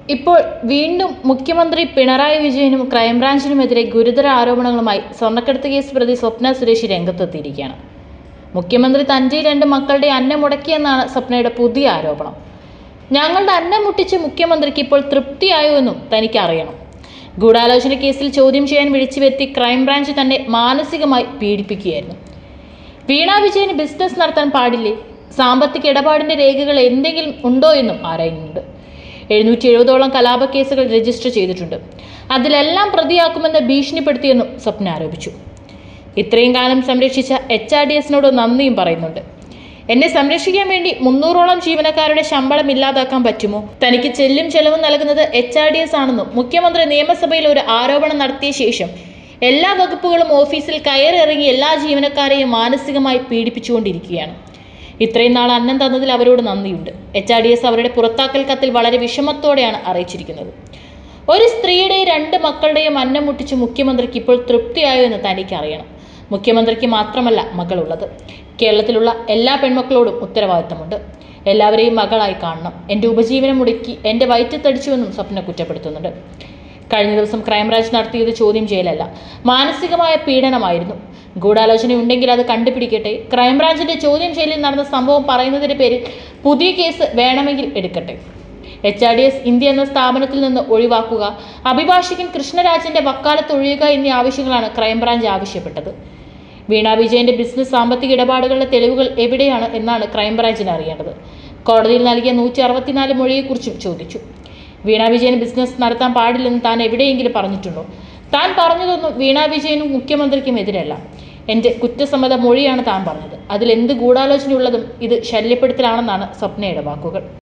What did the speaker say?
ഇപ്പോൾ വീണ്ടും മുഖ്യമന്ത്രി പിണറായി വിജയനും ക്രൈംബ്രാഞ്ചിനുമെതിരെ ഗുരുതര ആരോപണങ്ങളുമായി സ്വർണ്ണക്കടത്ത് കേസ് പ്രതി സ്വപ്ന സുരേഷ് രംഗത്തെത്തിയിരിക്കുകയാണ്. മുഖ്യമന്ത്രി തൻ്റെ 2 മക്കളുടെ അന്നം മുടക്കിയെന്നാണ് സ്വപ്നയുടെ പുതിയ ആരോപണം. ഞങ്ങളുടെ അന്നം മുട്ടിച്ച് മുഖ്യമന്ത്രിക്ക് ഇപ്പോൾ തൃപ്തിയായോ എന്നും തനിക്ക് അറിയണം. ഗൂഢാലോചന കേസിൽ ചോദ്യം ചെയ്യാൻ വിളിച്ചു വരുത്തി ക്രൈംബ്രാഞ്ച് തന്നെ മാനസികമായി പീഡിപ്പിക്കുകയായിരുന്നു. വീണ വിജയന് ബിസിനസ് നടത്താൻ പാടില്ലേ, സാമ്പത്തിക ഇടപാടിന്റെ രേഖകൾ എന്തെങ്കിലും ഉണ്ടോ എന്നും ആരായുന്നുണ്ട്. 770ഓളം കലാപ കേസുകൾ രജിസ്റ്റർ ചെയ്തിട്ടുണ്ട്. അതിലെല്ലാം പ്രതിയാക്കുമെന്ന് ഭീഷണിപ്പെടുത്തിയെന്നും സ്വപ്ന ആരോപിച്ചു. ഇത്രയും കാലം സംരക്ഷിച്ച HRDSനോട് നന്ദിയും പറയുന്നുണ്ട്. എന്നെ സംരക്ഷിക്കാൻ വേണ്ടി 300ഓളം ജീവനക്കാരുടെ ശമ്പളം ഇല്ലാതാക്കാൻ പറ്റുമോ? തനിക്ക് ചെലവും നൽകുന്നത് HRDS ആണെന്നും മുഖ്യമന്ത്രി നിയമസഭയിൽ ഒരു ആരോപണം നടത്തിയ ശേഷം എല്ലാ വകുപ്പുകളും ഓഫീസിൽ കയറിയിറങ്ങി എല്ലാ ജീവനക്കാരെയും മാനസികമായി പീഡിപ്പിച്ചുകൊണ്ടിരിക്കുകയാണ്. ഇത്രയും നാൾ അന്നം തന്നതിൽ അവരോട് നന്ദിയുണ്ട്. HRDS അവരുടെ പുറത്താക്കൽ കത്തിൽ വളരെ വിഷമത്തോടെയാണ് അറിയിച്ചിരിക്കുന്നത്. ഒരു സ്ത്രീയുടെ 2 മക്കളുടെയും അന്നം മുട്ടിച്ച് മുഖ്യമന്ത്രിക്ക് ഇപ്പോൾ തൃപ്തിയായോ എന്ന് തനിക്ക് അറിയണം. മുഖ്യമന്ത്രിക്ക് മാത്രമല്ല മകളുള്ളത്. കേരളത്തിലുള്ള എല്ലാ പെൺമക്കളോടും ഉത്തരവാദിത്തമുണ്ട്. എല്ലാവരെയും മകളായി കാണണം. എൻ്റെ ഉപജീവനം മുടക്കി എൻ്റെ വയറ്റത്തടിച്ചുവെന്നും സ്വപ്ന കുറ്റപ്പെടുത്തുന്നുണ്ട്. കഴിഞ്ഞ ദിവസം ക്രൈംബ്രാഞ്ച് നടത്തിയത് ചോദ്യം ചെയ്യലല്ല, മാനസികമായ പീഡനമായിരുന്നു. ഗൂഢാലോചന ഉണ്ടെങ്കിൽ അത് കണ്ടുപിടിക്കട്ടെ. ക്രൈംബ്രാഞ്ചിന്റെ ചോദ്യം ചെയ്യലിൽ നടന്ന സംഭവം പറയുന്നതിന്റെ പേരിൽ പുതിയ കേസ് വേണമെങ്കിൽ എടുക്കട്ടെ. HRDS ഇന്ത്യ എന്ന സ്ഥാപനത്തിൽ നിന്ന് ഒഴിവാക്കുക, അഭിഭാഷകൻ കൃഷ്ണരാജന്റെ വക്കാലത്ത് ഒഴിയുക എന്നീ ആവശ്യങ്ങളാണ് ക്രൈംബ്രാഞ്ച് ആവശ്യപ്പെട്ടത്. വീണ വിജയന്റെ ബിസിനസ് സാമ്പത്തിക ഇടപാടുകളുടെ തെളിവുകൾ എവിടെയാണ് എന്നാണ് ക്രൈംബ്രാഞ്ചിന് അറിയേണ്ടത്. കോടതിയിൽ നൽകിയ 164 മൊഴിയെക്കുറിച്ചും ചോദിച്ചു. വീണ വിജയന് ബിസിനസ് നടത്താൻ പാടില്ലെന്ന് താൻ എവിടെയെങ്കിലും പറഞ്ഞിട്ടുണ്ടോ? താൻ പറഞ്ഞതൊന്നും വീണ വിജയനും മുഖ്യമന്ത്രിക്കും എതിരല്ല. എൻ്റെ കുറ്റസമ്മത മൊഴിയാണ് താൻ പറഞ്ഞത്. അതിലെന്ത് ഗൂഢാലോചനയുള്ളതും ഇത് ശല്യപ്പെടുത്തലാണെന്നാണ് സ്വപ്നയുടെ വാക്കുകൾ.